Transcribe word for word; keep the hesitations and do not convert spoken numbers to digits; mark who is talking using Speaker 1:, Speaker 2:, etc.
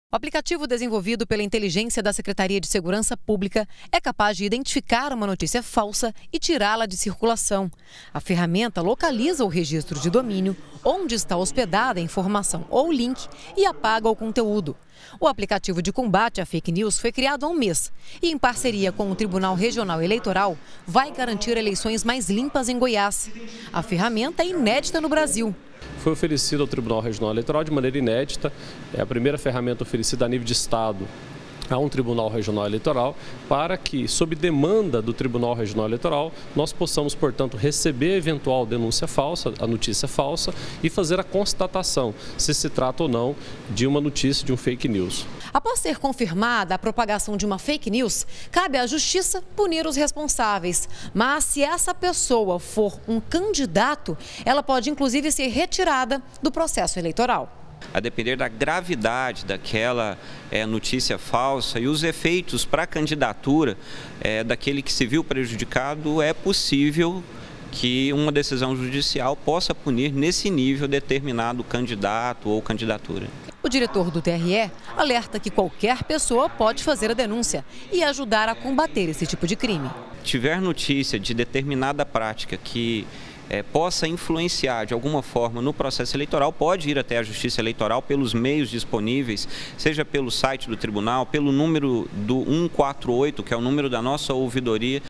Speaker 1: O aplicativo desenvolvido pela inteligência da Secretaria de Segurança Pública é capaz de identificar uma notícia falsa e tirá-la de circulação. A ferramenta localiza o registro de domínio, onde está hospedada a informação ou link e apaga o conteúdo. O aplicativo de combate à fake news foi criado há um mês e, em parceria com o Tribunal Regional Eleitoral, vai garantir eleições mais limpas em Goiás. A ferramenta é inédita no Brasil.
Speaker 2: Foi oferecido ao Tribunal Regional Eleitoral de maneira inédita, é a primeira ferramenta oferecida a nível de Estado a um Tribunal Regional Eleitoral, para que, sob demanda do Tribunal Regional Eleitoral, nós possamos, portanto, receber a eventual denúncia falsa, a notícia falsa, e fazer a constatação se se trata ou não de uma notícia, de um fake news.
Speaker 1: Após ser confirmada a propagação de uma fake news, cabe à Justiça punir os responsáveis. Mas se essa pessoa for um candidato, ela pode inclusive ser retirada do processo eleitoral.
Speaker 3: A depender da gravidade daquela é, notícia falsa e os efeitos para a candidatura é, daquele que se viu prejudicado, é possível que uma decisão judicial possa punir nesse nível determinado candidato ou candidatura.
Speaker 1: O diretor do T R E alerta que qualquer pessoa pode fazer a denúncia e ajudar a combater esse tipo de crime.
Speaker 3: Se tiver notícia de determinada prática que É, possa influenciar de alguma forma no processo eleitoral, pode ir até a Justiça Eleitoral pelos meios disponíveis, seja pelo site do tribunal, pelo número do cento e quarenta e oito, que é o número da nossa ouvidoria.